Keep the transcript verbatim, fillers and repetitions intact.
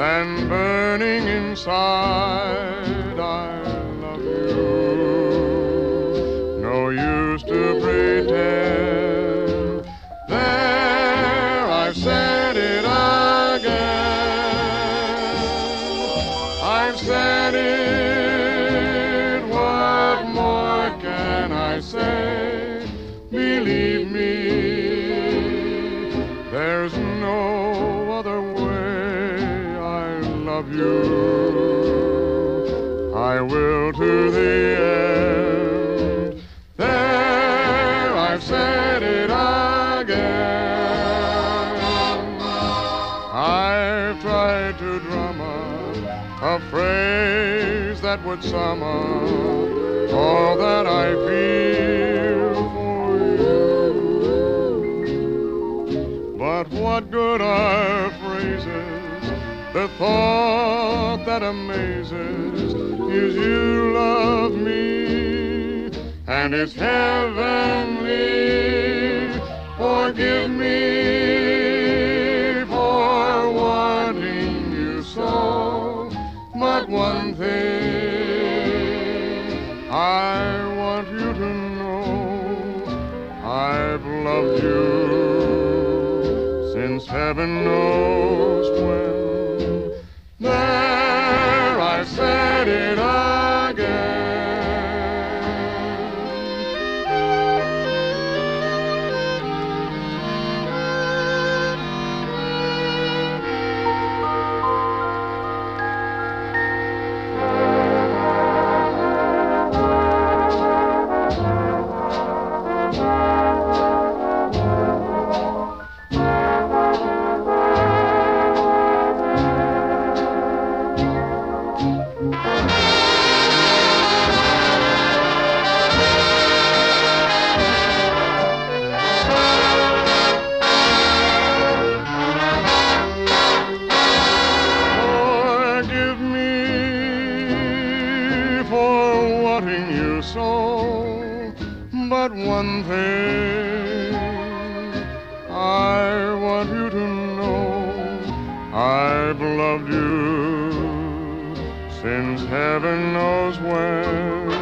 than burning inside. I love you. No use to pretend. There, I've said it again. I've said it. What more can I say? Believe me, there's no other way. I love you. I will to the end. There, I've said it again. I've tried to drum up a phrase that would sum up all that I feel for you. But what good are phrases? The thought that amazes is you love me, and it's heavenly. Forgive me for wanting you so, but one thing I want you to know: I've loved you since heaven knows when. There, I've said it again. So, but one thing I want you to know: I've loved you since heaven knows when.